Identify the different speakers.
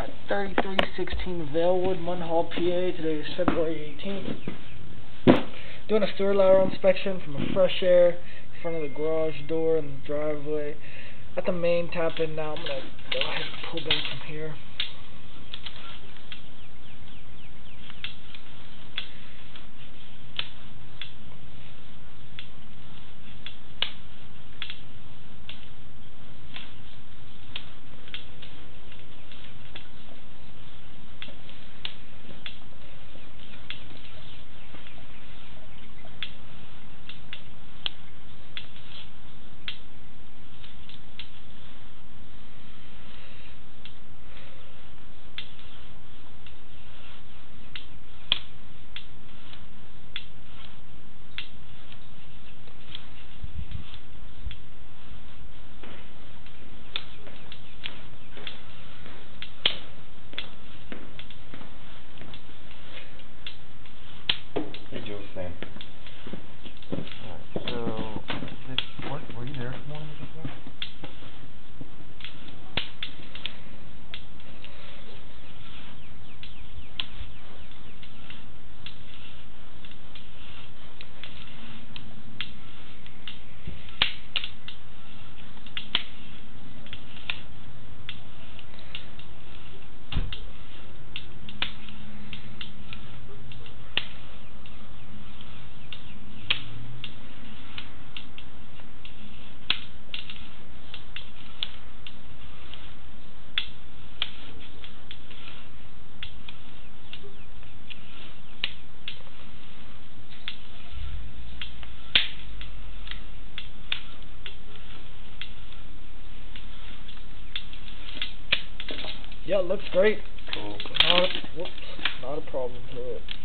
Speaker 1: at 3316 Vailwood, Munhall, PA. Today is February 18th. Doing a sewer lateral inspection from a fresh air in front of the garage door and the driveway. At the main tap in now. I'm going to go ahead and pull back from here.
Speaker 2: Hey, Joe, Sam.
Speaker 3: Alright, so, were you there this morning?
Speaker 1: Yeah, it looks great.
Speaker 2: Cool.
Speaker 1: Not a problem to it.